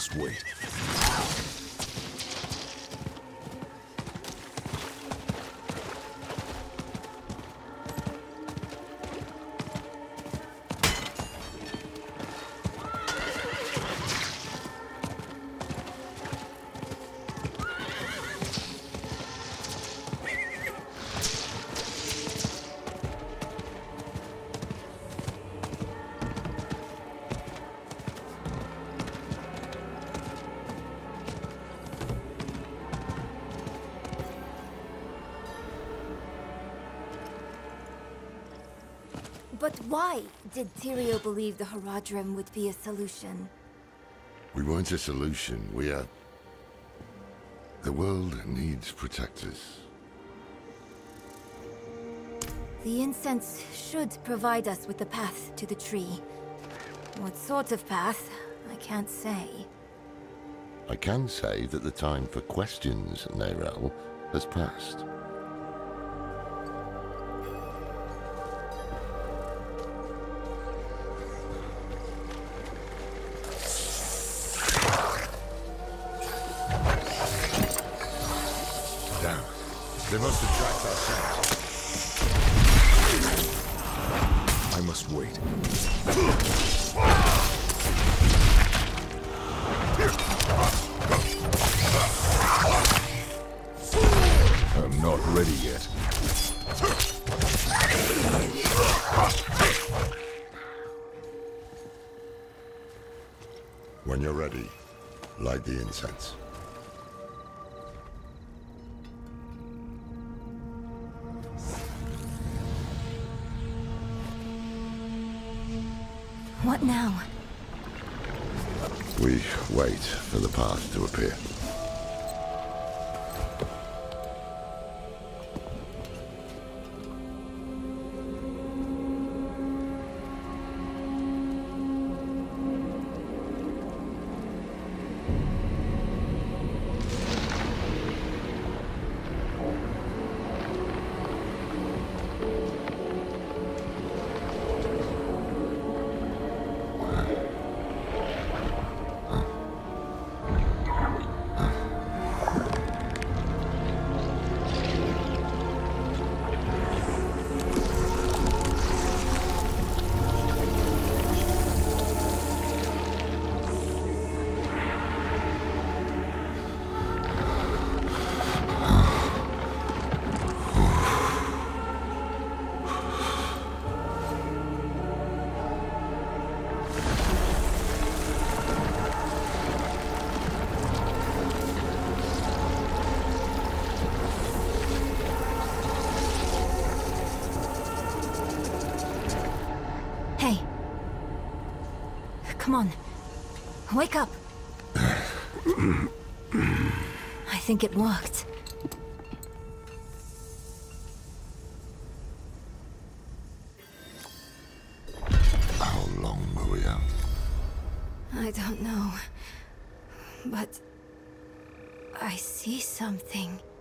must wait. But why did Tyrio believe the Horadrim would be a solution? We weren't a solution, we are... The world needs protectors. The incense should provide us with the path to the tree. What sort of path, I can't say. I can say that the time for questions, Neyrelle, has passed. Damn. They must have tracked our scent. I must wait. I'm not ready yet. When you're ready, light the incense. What now? We wait for the path to appear. Hey. Come on. Wake up. I think it worked. How long were we out? I don't know. But I see something.